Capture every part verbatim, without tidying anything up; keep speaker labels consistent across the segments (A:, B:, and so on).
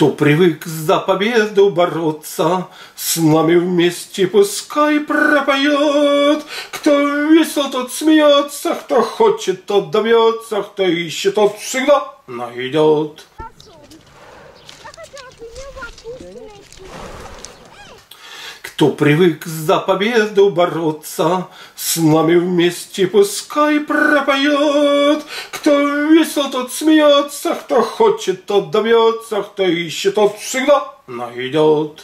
A: Кто привык за победу бороться, с нами вместе пускай пропоет. Кто весел, тот смеется, кто хочет, тот добьется, кто ищет, тот всегда найдет. Кто привык за победу бороться, с нами вместе пускай пропоет. Кто весел, тот смеется, кто хочет, тот добьется, кто ищет, тот всегда найдет.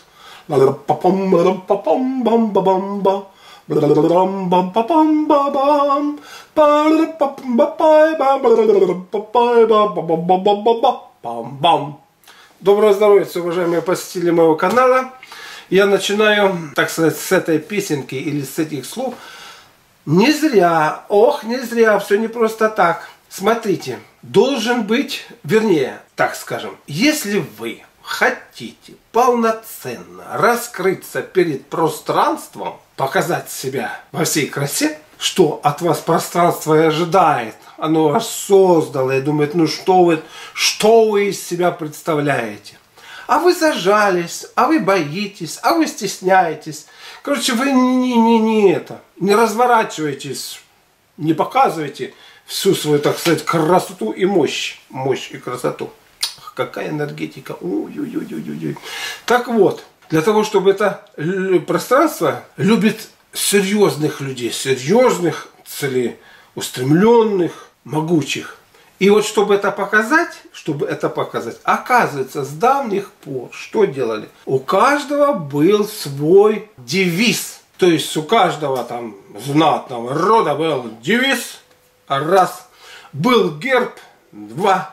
A: Доброго здоровья, уважаемые посетители моего канала. Я начинаю, так сказать, с этой песенки или с этих слов. Не зря, ох, не зря, все не просто так. Смотрите, должен быть, вернее, так скажем, если вы хотите полноценно раскрыться перед пространством, показать себя во всей красе, что от вас пространство и ожидает, оно вас создало и думает, ну что вы, что вы из себя представляете? А вы зажались, а вы боитесь, а вы стесняетесь. Короче, вы не, не, не это, не разворачиваетесь, не показываете всю свою, так сказать, красоту и мощь. Мощь и красоту. Какая энергетика. Ой-ой-ой-ой-ой. Так вот, для того, чтобы это пространство любит серьезных людей, серьезных, целеустремленных, могучих. И вот чтобы это показать, чтобы это показать, оказывается, с давних пор что делали? У каждого был свой девиз. То есть у каждого там знатного рода был девиз. Раз. Был герб. Два.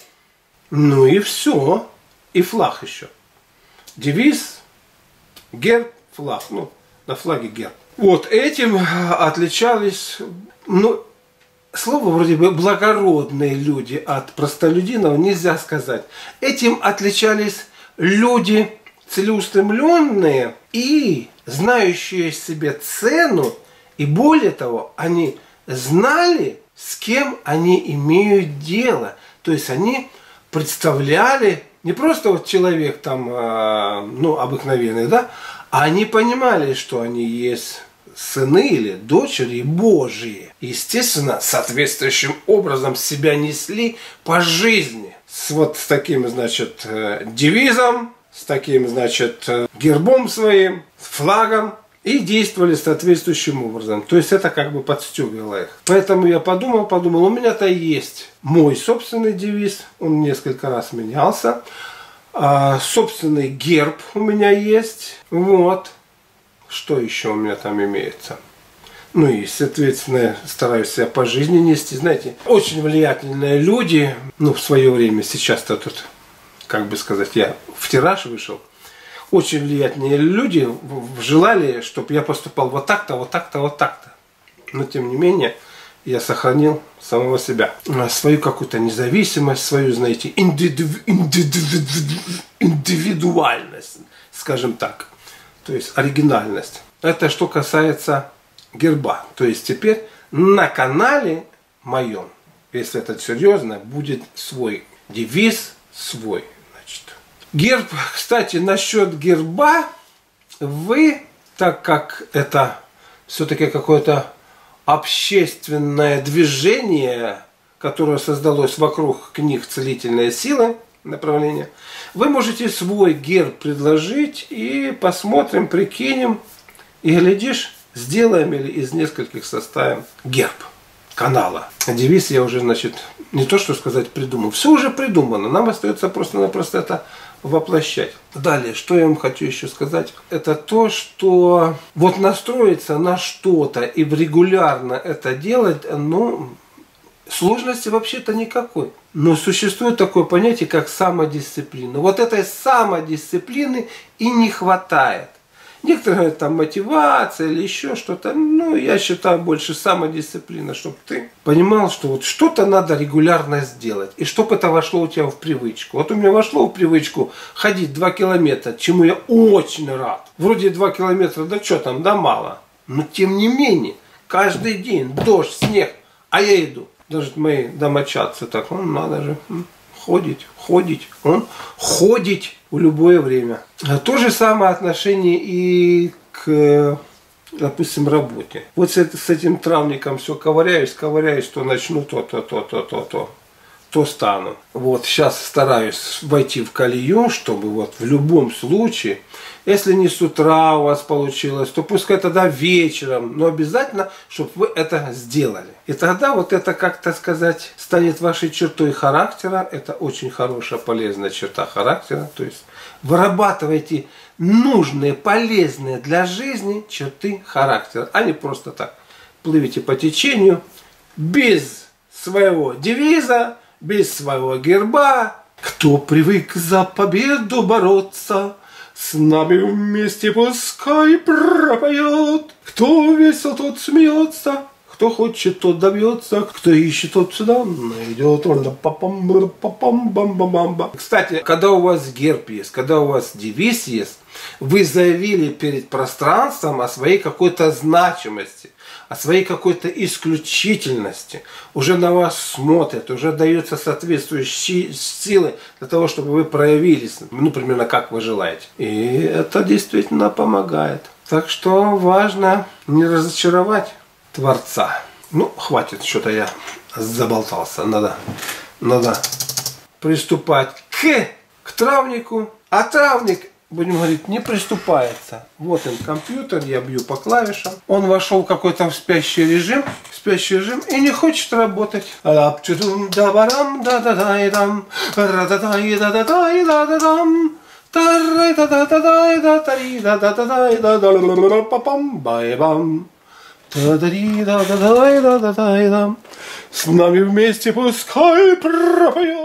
A: Ну и все. И флаг еще. Девиз, герб, флаг. Ну, на флаге герб. Вот этим отличались, ну, слово вроде бы благородные люди от простолюдинов нельзя сказать. Этим отличались люди целеустремленные и знающие себе цену. И более того, они знали, с кем они имеют дело. То есть они представляли не просто вот человек там, ну, обыкновенный, да, а они понимали, что они есть сыны или дочери Божьи. Естественно, соответствующим образом себя несли по жизни. С вот с таким, значит, девизом, с таким, значит, гербом своим, флагом. И действовали соответствующим образом. То есть это как бы подстегивало их. Поэтому я подумал, подумал, у меня-то есть мой собственный девиз. Он несколько раз менялся. А, собственный герб у меня есть. Вот. Что еще у меня там имеется? Ну и, соответственно, стараюсь себя по жизни нести. Знаете, очень влиятельные люди, ну, в свое время, сейчас-то тут, как бы сказать, я в тираж вышел. Очень влиятельные люди желали, чтобы я поступал вот так-то, вот так-то, вот так-то. Но, тем не менее, я сохранил самого себя. Свою какую-то независимость, свою, знаете, индивиду... индивидуальность, скажем так. То есть оригинальность. Это что касается герба. То есть теперь на канале моем, если это серьезно, будет свой девиз, свой. Значит. Герб, кстати, насчет герба, вы, так как это все-таки какое-то общественное движение, которое создалось вокруг книг «Целительная сила», направление, вы можете свой герб предложить и посмотрим, прикинем и, глядишь, сделаем или из нескольких составим герб канала. Девиз я уже, значит, не то что сказать придумал, все уже придумано, нам остается просто-напросто это воплощать. Далее, что я вам хочу еще сказать, это то, что вот настроиться на что-то и регулярно это делать, ну, сложности вообще-то никакой. Но существует такое понятие, как самодисциплина. Вот этой самодисциплины и не хватает. Некоторые говорят, там мотивация или еще что-то. Ну, я считаю, больше самодисциплина, чтобы ты понимал, что вот что-то надо регулярно сделать. И чтобы это вошло у тебя в привычку. Вот у меня вошло в привычку ходить два километра, чему я очень рад. Вроде два километра, да что там, да мало. Но тем не менее, каждый день дождь, снег, а я иду. Даже мои домочадцы так, ну надо же, ходить, ходить, он ходить в любое время. То же самое отношение и к, допустим, работе. Вот с, с этим травником все ковыряюсь, ковыряюсь, то начну то, то, то, то, то, то. то стану. Вот сейчас стараюсь войти в колею, чтобы вот в любом случае, если не с утра у вас получилось, то пускай тогда вечером, но обязательно, чтобы вы это сделали. И тогда вот это, как так сказать, станет вашей чертой характера. Это очень хорошая, полезная черта характера. То есть вырабатывайте нужные, полезные для жизни черты характера, а не просто так. Плывите по течению без своего девиза, без своего герба. Кто привык за победу бороться, с нами вместе пускай пропоет. Кто весел, тот смеется, кто хочет, тот добьется, кто ищет, тот сюда найдет. Кстати, когда у вас герб есть, когда у вас девиз есть, вы заявили перед пространством о своей какой-то значимости, о своей какой-то исключительности. Уже на вас смотрят, уже даются соответствующие силы для того, чтобы вы проявились, ну, примерно как вы желаете. И это действительно помогает. Так что важно не разочаровать Творца. Ну, хватит, что-то я заболтался. Надо, надо приступать к, к травнику. А травник, будем говорить, не приступается. Вот он, компьютер, я бью по клавишам. Он вошел в какой-то в спящий режим, в спящий режим и не хочет работать. С нами вместе пускай пропоет.